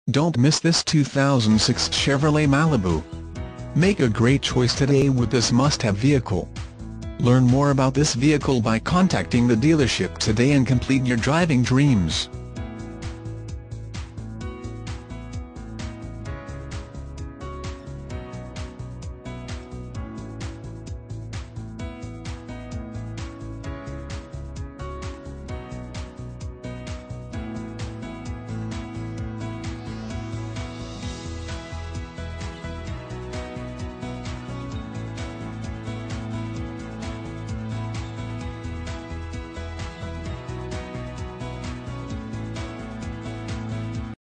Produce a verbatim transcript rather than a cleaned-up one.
Don't miss this two thousand six Chevrolet Malibu. Make a great choice today with this must-have vehicle. Learn more about this vehicle by contacting the dealership today and complete your driving dreams.